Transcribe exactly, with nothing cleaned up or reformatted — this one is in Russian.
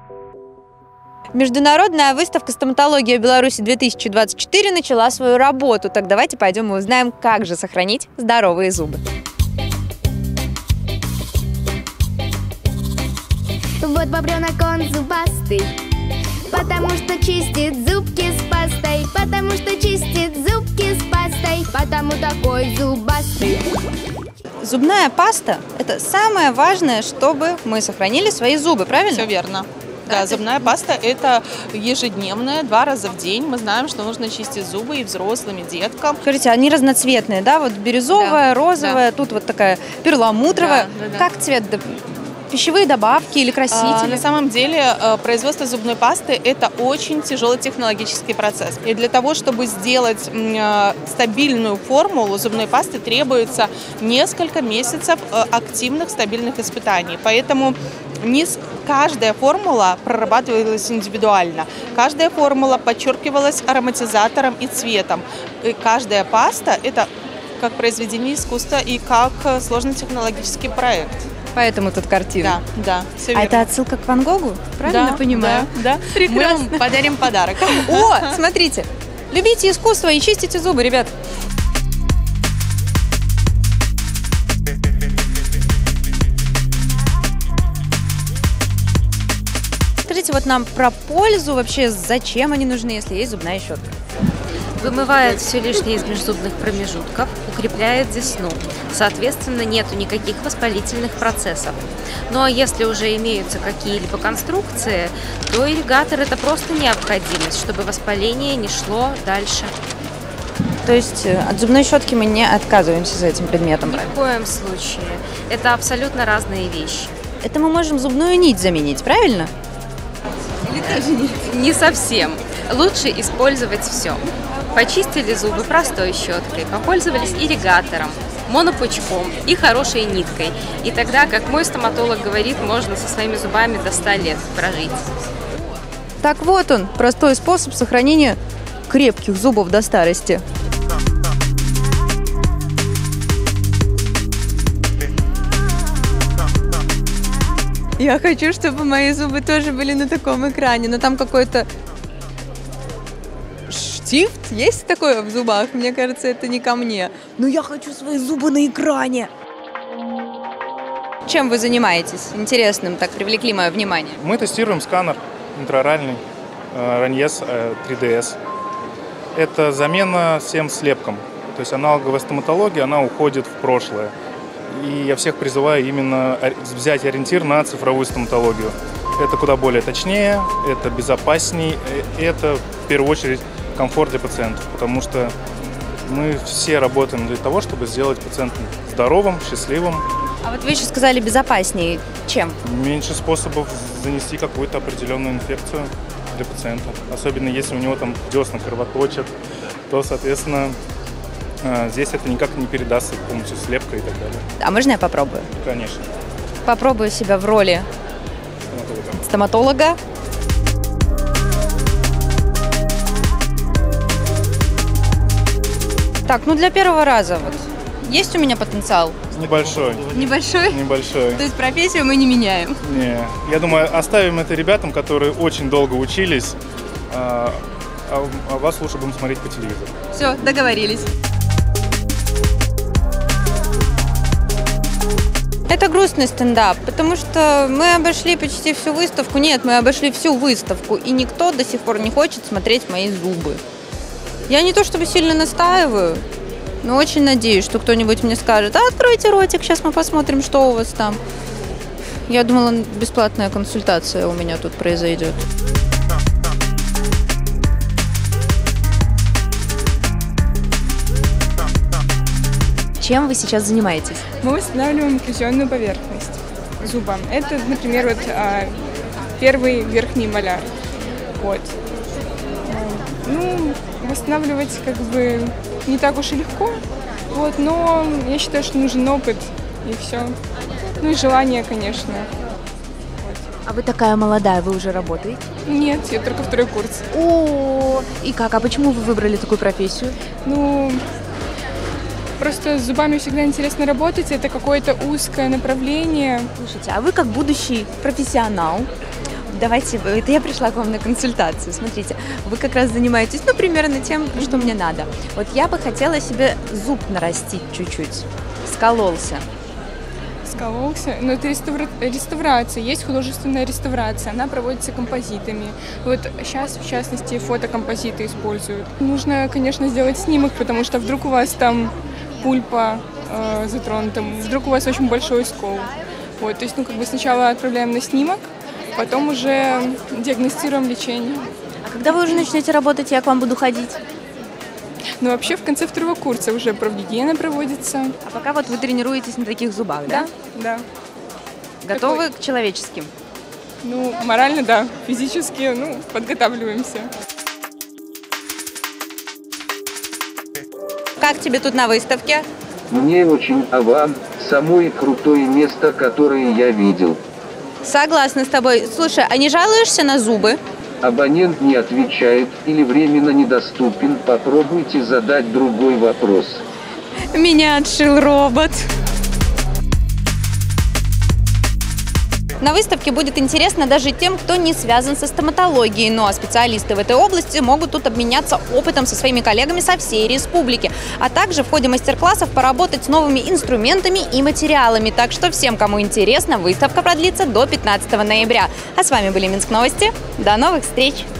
Международная выставка «Стоматология Беларуси две тысячи двадцать четыре» начала свою работу. Так давайте пойдем и узнаем, как же сохранить здоровые зубы. Вот бобренок он зубастый, потому что чистит зубки с пастой, потому что чистит зубки с пастой, потому такой зубастый. Зубная паста – это самое важное, чтобы мы сохранили свои зубы, правильно? Все верно. Да, зубная паста – это ежедневная, два раза в день. Мы знаем, что нужно чистить зубы и взрослым, и деткам. Скажите, они разноцветные, да? Вот бирюзовая, да, розовая, да. Тут вот такая перламутровая. Да, да, да. Как цвет? Пищевые добавки или красители? А, на самом деле производство зубной пасты – это очень тяжелый технологический процесс. И для того, чтобы сделать м, стабильную формулу зубной пасты, требуется несколько месяцев активных стабильных испытаний. Поэтому не каждая формула прорабатывалась индивидуально. Каждая формула подчеркивалась ароматизатором и цветом. И каждая паста – это как произведение искусства и как сложный технологический проект. Поэтому тут картина. Да, да, все А верно. это отсылка к Ван Гогу? Правильно Да, понимаю? Да, да. Прекрасно. Мы вам подарим подарок. О, смотрите, любите искусство и чистите зубы, ребят. Скажите вот нам про пользу вообще, зачем они нужны, если есть зубная щетка? Вымывает все лишнее из межзубных промежутков, укрепляет десну. Соответственно, нету никаких воспалительных процессов. Ну а если уже имеются какие-либо конструкции, то ирригатор – это просто необходимость, чтобы воспаление не шло дальше. То есть от зубной щетки мы не отказываемся за этим предметом? Ни в коем случае. Это абсолютно разные вещи. Это мы можем зубную нить заменить, правильно? Или даже нет? Не совсем. Лучше использовать все. Почистили зубы простой щеткой, попользовались ирригатором, монопучком и хорошей ниткой. И тогда, как мой стоматолог говорит, можно со своими зубами до ста лет прожить. Так вот он, простой способ сохранения крепких зубов до старости. Я хочу, чтобы мои зубы тоже были на таком экране, но там какой-то штифт есть такое в зубах? Мне кажется, это не ко мне. Но я хочу свои зубы на экране. Чем вы занимаетесь? Интересным, так привлекли мое внимание. Мы тестируем сканер интраоральный Раньес три дэ эс. Это замена всем слепкам. То есть аналоговая стоматология, она уходит в прошлое. И я всех призываю именно взять ориентир на цифровую стоматологию. Это куда более точнее, это безопасней, это в первую очередь комфорт для пациентов, потому что мы все работаем для того, чтобы сделать пациента здоровым, счастливым. А вот вы еще сказали безопаснее. Чем? Меньше способов занести какую-то определенную инфекцию для пациента. Особенно если у него там десна кровоточат, то, соответственно, здесь это никак не передастся с помощью слепка и так далее. А можно я попробую? Конечно. Попробую себя в роли стоматолога. Так, ну для первого раза вот есть у меня потенциал? Небольшой. Небольшой? Небольшой. То есть профессию мы не меняем? Не. Я думаю, оставим это ребятам, которые очень долго учились, а, а вас лучше будем смотреть по телевизору. Все, договорились. Это грустный стендап, потому что мы обошли почти всю выставку. Нет, мы обошли всю выставку, и никто до сих пор не хочет смотреть мои зубы. Я не то чтобы сильно настаиваю, но очень надеюсь, что кто-нибудь мне скажет: а, откройте ротик, сейчас мы посмотрим, что у вас там. Я думала, бесплатная консультация у меня тут произойдет. Чем вы сейчас занимаетесь? Мы восстанавливаем окклюзионную поверхность зуба. Это, например, вот а, первый верхний моляр. Вот. Ну, восстанавливать как бы не так уж и легко, вот, но я считаю, что нужен опыт и все. Ну и желание, конечно. Вот. А вы такая молодая, вы уже работаете? Нет, я только второй курс. О, и как? А почему вы выбрали такую профессию? Ну, просто с зубами всегда интересно работать, это какое-то узкое направление. Слушайте, а вы как будущий профессионал, давайте, это я пришла к вам на консультацию. Смотрите, вы как раз занимаетесь, ну, примерно тем, что мне надо. Вот я бы хотела себе зуб нарастить чуть-чуть. Скололся. Скололся. Но это реставра... реставрация. Есть художественная реставрация. Она проводится композитами. Вот сейчас, в частности, фотокомпозиты используют. Нужно, конечно, сделать снимок, потому что вдруг у вас там пульпа э, затронута, вдруг у вас очень большой скол. Вот, то есть, ну, как бы сначала отправляем на снимок, потом уже диагностируем лечение. А когда вы уже начнете работать, я к вам буду ходить? Ну, вообще, в конце второго курса уже правгигиена проводится. А пока вот вы тренируетесь на таких зубах, да? Да, да. Готовы Такой... к человеческим? Ну, морально, да. Физически, ну, подготавливаемся. Как тебе тут на выставке? Мне очень, а вам самое крутое место, которое я видел. Согласна с тобой. Слушай, а не жалуешься на зубы? Абонент не отвечает или временно недоступен. Попробуйте задать другой вопрос. Меня отшил робот. На выставке будет интересно даже тем, кто не связан со стоматологией, ну а специалисты в этой области могут тут обменяться опытом со своими коллегами со всей республики, а также в ходе мастер-классов поработать с новыми инструментами и материалами. Так что всем, кому интересно, выставка продлится до пятнадцатого ноября. А с вами были Минск Новости. До новых встреч!